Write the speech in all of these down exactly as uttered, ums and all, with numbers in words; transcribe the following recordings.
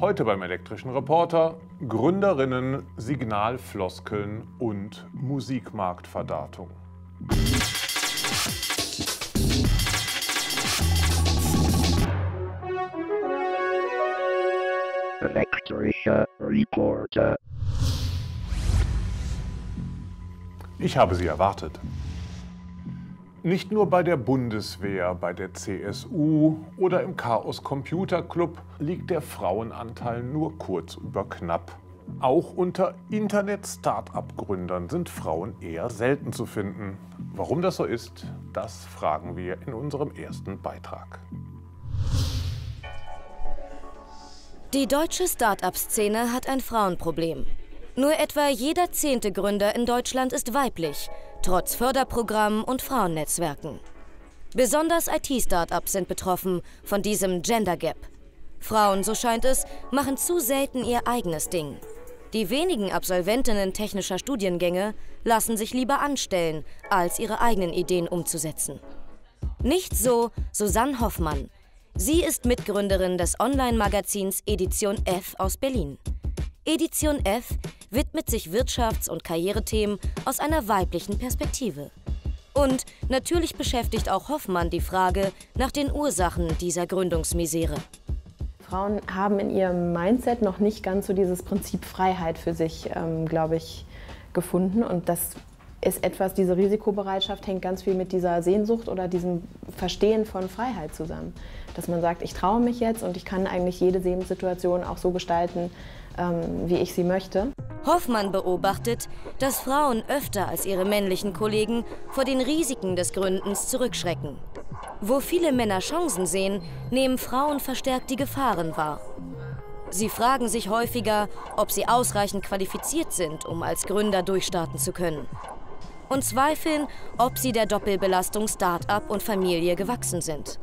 Heute beim Elektrischen Reporter Gründerinnen, Signalfloskeln und Musikmarktverdartung. Elektrischer Reporter. Ich habe Sie erwartet. Nicht nur bei der Bundeswehr, bei der C S U oder im Chaos Computer Club liegt der Frauenanteil nur kurz über knapp. Auch unter Internet-Start-up-Gründern sind Frauen eher selten zu finden. Warum das so ist, das fragen wir in unserem ersten Beitrag. Die deutsche Start-up-Szene hat ein Frauenproblem. Nur etwa jeder zehnte Gründer in Deutschland ist weiblich, trotz Förderprogrammen und Frauennetzwerken. Besonders I T-Startups sind betroffen von diesem Gender Gap. Frauen, so scheint es, machen zu selten ihr eigenes Ding. Die wenigen Absolventinnen technischer Studiengänge lassen sich lieber anstellen, als ihre eigenen Ideen umzusetzen. Nicht so Susanne Hoffmann. Sie ist Mitgründerin des Online-Magazins Edition F aus Berlin. Edition F widmet sich Wirtschafts- und Karrierethemen aus einer weiblichen Perspektive. Und natürlich beschäftigt auch Hoffmann die Frage nach den Ursachen dieser Gründungsmisere. Frauen haben in ihrem Mindset noch nicht ganz so dieses Prinzip Freiheit für sich, ähm, glaube ich, gefunden. Und das ist etwas, diese Risikobereitschaft hängt ganz viel mit dieser Sehnsucht oder diesem Verstehen von Freiheit zusammen. Dass man sagt, ich traue mich jetzt und ich kann eigentlich jede Lebenssituation auch so gestalten, ähm, wie ich sie möchte. Hoffmann beobachtet, dass Frauen öfter als ihre männlichen Kollegen vor den Risiken des Gründens zurückschrecken. Wo viele Männer Chancen sehen, nehmen Frauen verstärkt die Gefahren wahr. Sie fragen sich häufiger, ob sie ausreichend qualifiziert sind, um als Gründer durchstarten zu können. Und zweifeln, ob sie der Doppelbelastung Start-up und Familie gewachsen sind.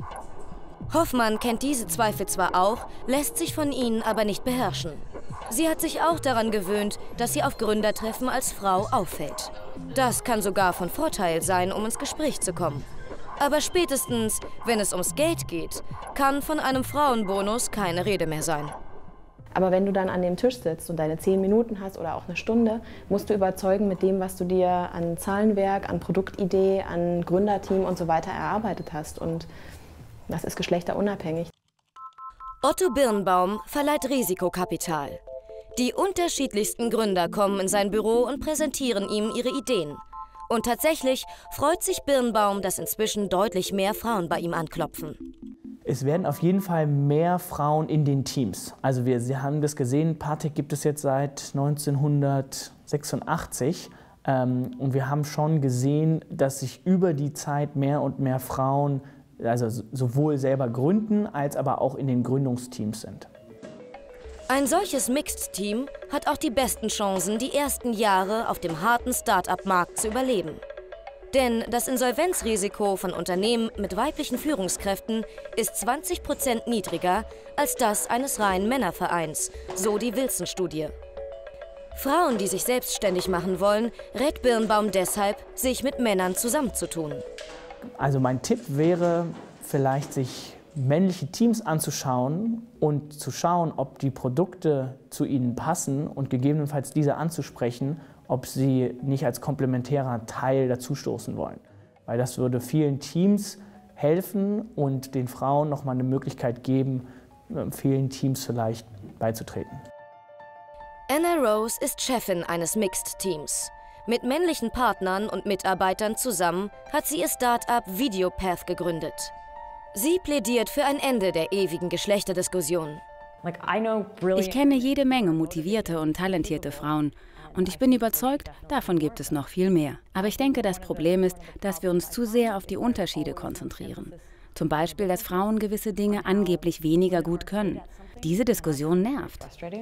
Hoffmann kennt diese Zweifel zwar auch, lässt sich von ihnen aber nicht beherrschen. Sie hat sich auch daran gewöhnt, dass sie auf Gründertreffen als Frau auffällt. Das kann sogar von Vorteil sein, um ins Gespräch zu kommen. Aber spätestens, wenn es ums Geld geht, kann von einem Frauenbonus keine Rede mehr sein. Aber wenn du dann an dem Tisch sitzt und deine zehn Minuten hast oder auch eine Stunde, musst du überzeugen mit dem, was du dir an Zahlenwerk, an Produktidee, an Gründerteam und so weiter erarbeitet hast. Und das ist geschlechterunabhängig. Otto Birnbaum verleiht Risikokapital. Die unterschiedlichsten Gründer kommen in sein Büro und präsentieren ihm ihre Ideen. Und tatsächlich freut sich Birnbaum, dass inzwischen deutlich mehr Frauen bei ihm anklopfen. Es werden auf jeden Fall mehr Frauen in den Teams. Also wir Sie haben das gesehen, Partec gibt es jetzt seit neunzehnhundertsechsundachtzig. Ähm, und wir haben schon gesehen, dass sich über die Zeit mehr und mehr Frauen also sowohl selber gründen, als aber auch in den Gründungsteams sind. Ein solches Mixed-Team hat auch die besten Chancen, die ersten Jahre auf dem harten Start-up-Markt zu überleben. Denn das Insolvenzrisiko von Unternehmen mit weiblichen Führungskräften ist zwanzig Prozent niedriger als das eines reinen Männervereins, so die Wilson-Studie. Frauen, die sich selbstständig machen wollen, rät Birnbaum deshalb, sich mit Männern zusammenzutun. Also mein Tipp wäre vielleicht, sich männliche Teams anzuschauen und zu schauen, ob die Produkte zu ihnen passen und gegebenenfalls diese anzusprechen, ob sie nicht als komplementärer Teil dazustoßen wollen. Weil das würde vielen Teams helfen und den Frauen nochmal eine Möglichkeit geben, vielen Teams vielleicht beizutreten. Anna Rose ist Chefin eines Mixed-Teams. Mit männlichen Partnern und Mitarbeitern zusammen hat sie ihr Start-up Videopath gegründet. Sie plädiert für ein Ende der ewigen Geschlechterdiskussion. Ich kenne jede Menge motivierte und talentierte Frauen. Und ich bin überzeugt, davon gibt es noch viel mehr. Aber ich denke, das Problem ist, dass wir uns zu sehr auf die Unterschiede konzentrieren. Zum Beispiel, dass Frauen gewisse Dinge angeblich weniger gut können. Diese Diskussion nervt.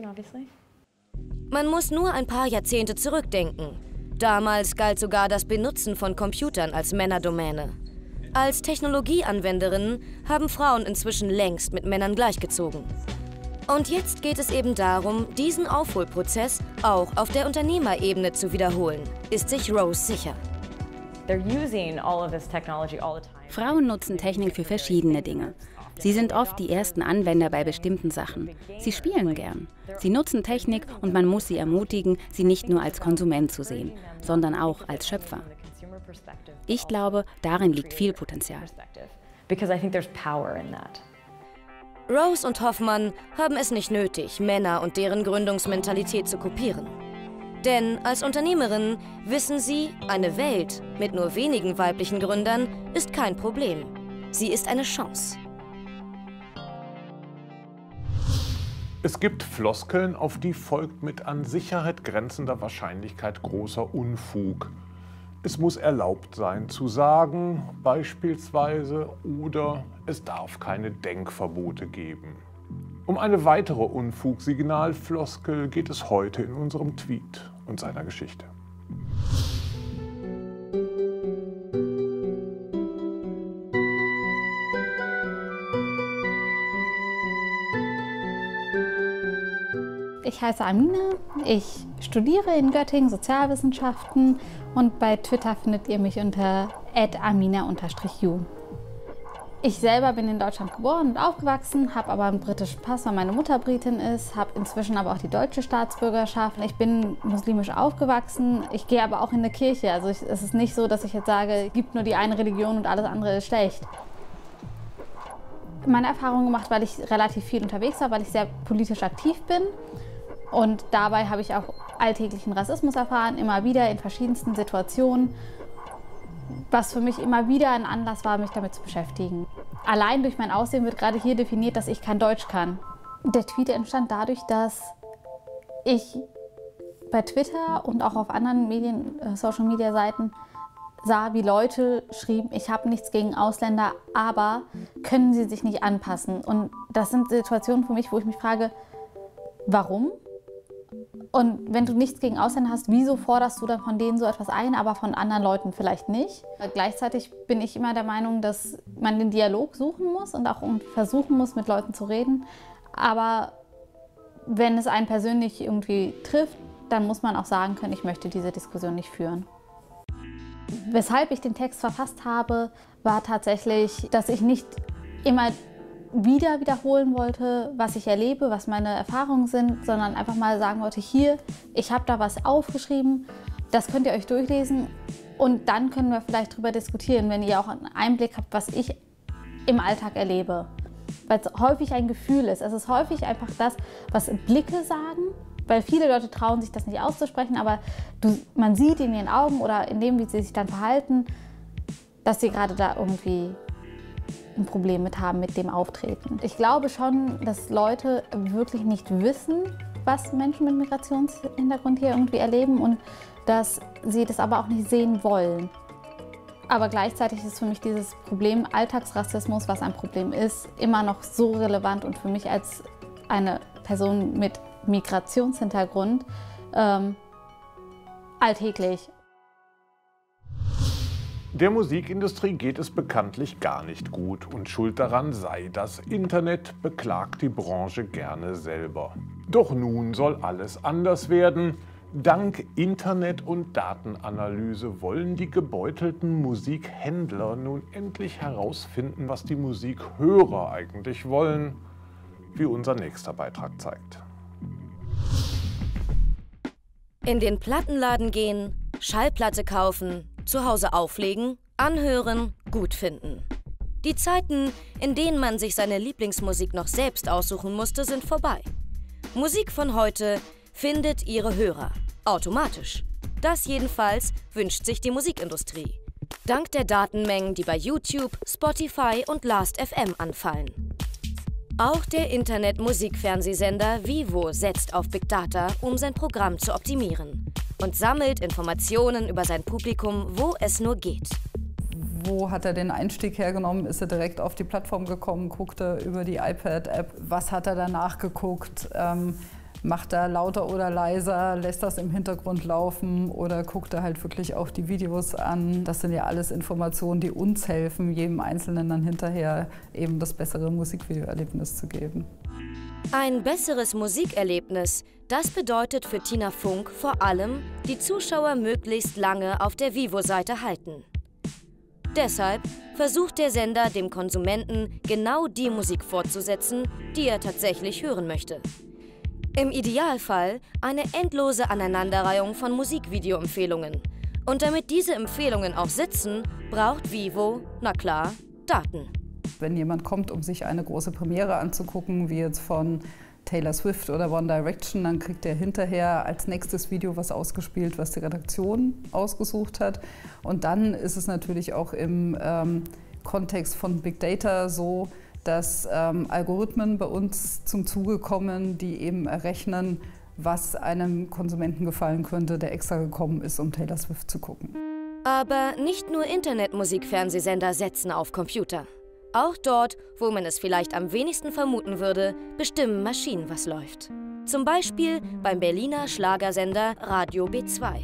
Man muss nur ein paar Jahrzehnte zurückdenken. Damals galt sogar das Benutzen von Computern als Männerdomäne. Als Technologieanwenderinnen haben Frauen inzwischen längst mit Männern gleichgezogen. Und jetzt geht es eben darum, diesen Aufholprozess auch auf der Unternehmerebene zu wiederholen, ist sich Rose sicher. Frauen nutzen Technik für verschiedene Dinge. Sie sind oft die ersten Anwender bei bestimmten Sachen. Sie spielen gern. Sie nutzen Technik und man muss sie ermutigen, sie nicht nur als Konsument zu sehen, sondern auch als Schöpfer. Ich glaube, darin liegt viel Potenzial. Rose und Hoffmann haben es nicht nötig, Männer und deren Gründungsmentalität zu kopieren. Denn als Unternehmerinnen wissen sie, eine Welt mit nur wenigen weiblichen Gründern ist kein Problem. Sie ist eine Chance. Es gibt Floskeln, auf die folgt mit an Sicherheit grenzender Wahrscheinlichkeit großer Unfug. Es muss erlaubt sein zu sagen, beispielsweise, oder es darf keine Denkverbote geben. Um eine weitere Unfugsignalfloskel geht es heute in unserem Tweet und seiner Geschichte. Ich heiße Amina, ich studiere in Göttingen Sozialwissenschaften und bei Twitter findet ihr mich unter at amina unterstrich ju. Ich selber bin in Deutschland geboren und aufgewachsen, habe aber einen britischen Pass, weil meine Mutter Britin ist, habe inzwischen aber auch die deutsche Staatsbürgerschaft. Ich bin muslimisch aufgewachsen, ich gehe aber auch in eine Kirche. Also ich, es ist nicht so, dass ich jetzt sage, es gibt nur die eine Religion und alles andere ist schlecht. Meine Erfahrungen gemacht, weil ich relativ viel unterwegs war, weil ich sehr politisch aktiv bin. Und dabei habe ich auch alltäglichen Rassismus erfahren, immer wieder in verschiedensten Situationen, was für mich immer wieder ein Anlass war, mich damit zu beschäftigen. Allein durch mein Aussehen wird gerade hier definiert, dass ich kein Deutsch kann. Der Tweet entstand dadurch, dass ich bei Twitter und auch auf anderen Medien, Social-Media-Seiten sah, wie Leute schrieben, ich habe nichts gegen Ausländer, aber können sie sich nicht anpassen? Und das sind Situationen für mich, wo ich mich frage, warum? Und wenn du nichts gegen Ausländer hast, wieso forderst du dann von denen so etwas ein, aber von anderen Leuten vielleicht nicht? Gleichzeitig bin ich immer der Meinung, dass man den Dialog suchen muss und auch versuchen muss, mit Leuten zu reden. Aber wenn es einen persönlich irgendwie trifft, dann muss man auch sagen können, ich möchte diese Diskussion nicht führen. Weshalb ich den Text verfasst habe, war tatsächlich, dass ich nicht immer wieder wiederholen wollte, was ich erlebe, was meine Erfahrungen sind, sondern einfach mal sagen wollte, hier, ich habe da was aufgeschrieben, das könnt ihr euch durchlesen und dann können wir vielleicht darüber diskutieren, wenn ihr auch einen Einblick habt, was ich im Alltag erlebe. Weil es häufig ein Gefühl ist. Es ist häufig einfach das, was Blicke sagen, weil viele Leute trauen sich das nicht auszusprechen, aber du, man sieht in ihren Augen oder in dem, wie sie sich dann verhalten, dass sie gerade da irgendwie ein Problem mit haben, mit dem Auftreten. Ich glaube schon, dass Leute wirklich nicht wissen, was Menschen mit Migrationshintergrund hier irgendwie erleben und dass sie das aber auch nicht sehen wollen. Aber gleichzeitig ist für mich dieses Problem Alltagsrassismus, was ein Problem ist, immer noch so relevant und für mich als eine Person mit Migrationshintergrund ähm, alltäglich. Der Musikindustrie geht es bekanntlich gar nicht gut und schuld daran sei das Internet, beklagt die Branche gerne selber. Doch nun soll alles anders werden. Dank Internet und Datenanalyse wollen die gebeutelten Musikhändler nun endlich herausfinden, was die Musikhörer eigentlich wollen, wie unser nächster Beitrag zeigt. In den Plattenladen gehen, Schallplatte kaufen, zu Hause auflegen, anhören, gut finden. Die Zeiten, in denen man sich seine Lieblingsmusik noch selbst aussuchen musste, sind vorbei. Musik von heute findet ihre Hörer. Automatisch. Das jedenfalls wünscht sich die Musikindustrie. Dank der Datenmengen, die bei YouTube, Spotify und Last F M anfallen. Auch der Internet-Musikfernsehsender Vivo setzt auf Big Data, um sein Programm zu optimieren. Und sammelt Informationen über sein Publikum, wo es nur geht. Wo hat er den Einstieg hergenommen? Ist er direkt auf die Plattform gekommen? Guckt er über die iPad-App? Was hat er danach geguckt? Ähm, macht er lauter oder leiser? Lässt das im Hintergrund laufen? Oder guckt er halt wirklich auch die Videos an? Das sind ja alles Informationen, die uns helfen, jedem Einzelnen dann hinterher eben das bessere Musikvideoerlebnis zu geben. Ein besseres Musikerlebnis, das bedeutet für Tina Funk vor allem, die Zuschauer möglichst lange auf der Vivo-Seite halten. Deshalb versucht der Sender dem Konsumenten genau die Musik fortzusetzen, die er tatsächlich hören möchte. Im Idealfall eine endlose Aneinanderreihung von Musikvideo-Empfehlungen. Und damit diese Empfehlungen auch sitzen, braucht Vivo, na klar, Daten. Wenn jemand kommt, um sich eine große Premiere anzugucken, wie jetzt von Taylor Swift oder One Direction, dann kriegt er hinterher als nächstes Video was ausgespielt, was die Redaktion ausgesucht hat. Und dann ist es natürlich auch im ähm, Kontext von Big Data so, dass ähm, Algorithmen bei uns zum Zuge kommen, die eben errechnen, was einem Konsumenten gefallen könnte, der extra gekommen ist, um Taylor Swift zu gucken. Aber nicht nur Internetmusikfernsehsender setzen auf Computer. Auch dort, wo man es vielleicht am wenigsten vermuten würde, bestimmen Maschinen, was läuft. Zum Beispiel beim Berliner Schlagersender Radio B zwei.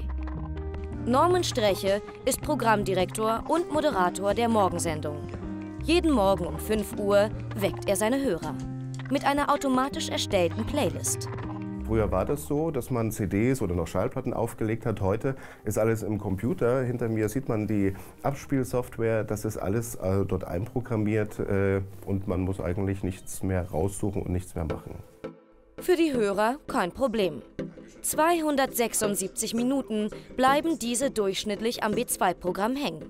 Norman Streche ist Programmdirektor und Moderator der Morgensendung. Jeden Morgen um fünf Uhr weckt er seine Hörer mit einer automatisch erstellten Playlist. Früher war das so, dass man C Ds oder noch Schallplatten aufgelegt hat. Heute ist alles im Computer. Hinter mir sieht man die Abspielsoftware. Das ist alles äh, dort einprogrammiert äh, und man muss eigentlich nichts mehr raussuchen und nichts mehr machen. Für die Hörer kein Problem. zweihundertsechsundsiebzig Minuten bleiben diese durchschnittlich am B zwei Programm hängen.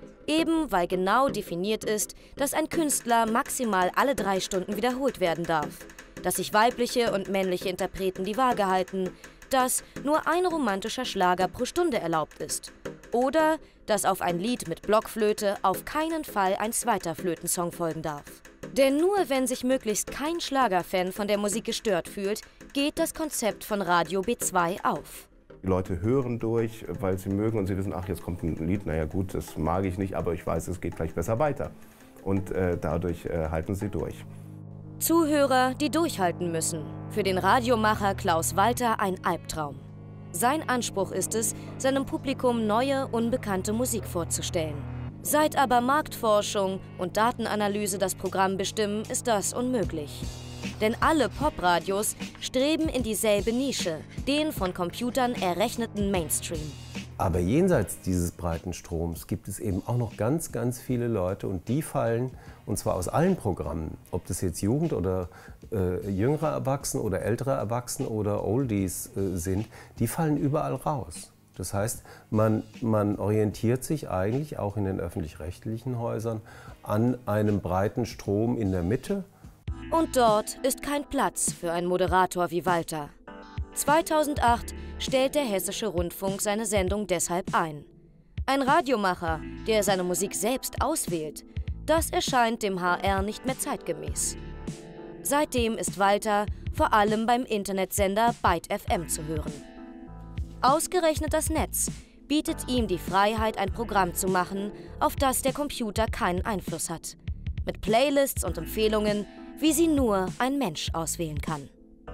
Eben weil genau definiert ist, dass ein Künstler maximal alle drei Stunden wiederholt werden darf, dass sich weibliche und männliche Interpreten die Waage halten, dass nur ein romantischer Schlager pro Stunde erlaubt ist oder dass auf ein Lied mit Blockflöte auf keinen Fall ein zweiter Flötensong folgen darf. Denn nur wenn sich möglichst kein Schlagerfan von der Musik gestört fühlt, geht das Konzept von Radio B zwei auf. Die Leute hören durch, weil sie mögen und sie wissen, ach, jetzt kommt ein Lied, naja gut, das mag ich nicht, aber ich weiß, es geht gleich besser weiter. Und äh, dadurch äh, halten sie durch. Zuhörer, die durchhalten müssen. Für den Radiomacher Klaus Walter ein Albtraum. Sein Anspruch ist es, seinem Publikum neue, unbekannte Musik vorzustellen. Seit aber Marktforschung und Datenanalyse das Programm bestimmen, ist das unmöglich. Denn alle Popradios streben in dieselbe Nische, den von Computern errechneten Mainstream. Aber jenseits dieses breiten Stroms gibt es eben auch noch ganz, ganz viele Leute und die fallen, und zwar aus allen Programmen, ob das jetzt Jugend- oder äh, jüngere Erwachsene oder ältere Erwachsene oder Oldies äh, sind, die fallen überall raus. Das heißt, man, man orientiert sich eigentlich auch in den öffentlich-rechtlichen Häusern an einem breiten Strom in der Mitte. Und dort ist kein Platz für einen Moderator wie Walter. zweitausendacht stellt der Hessische Rundfunk seine Sendung deshalb ein. Ein Radiomacher, der seine Musik selbst auswählt, das erscheint dem H R nicht mehr zeitgemäß. Seitdem ist Walter vor allem beim Internetsender Byte F M zu hören. Ausgerechnet das Netz bietet ihm die Freiheit, ein Programm zu machen, auf das der Computer keinen Einfluss hat. Mit Playlists und Empfehlungen, wie sie nur ein Mensch auswählen kann.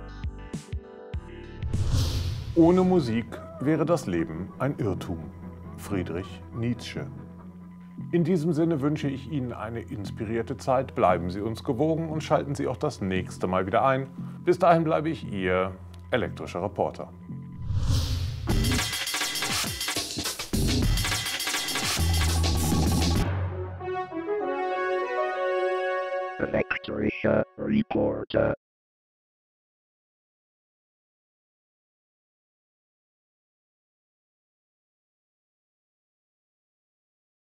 Ohne Musik wäre das Leben ein Irrtum. Friedrich Nietzsche. In diesem Sinne wünsche ich Ihnen eine inspirierte Zeit. Bleiben Sie uns gewogen und schalten Sie auch das nächste Mal wieder ein. Bis dahin bleibe ich Ihr elektrischer Reporter. Elektrischer Reporter.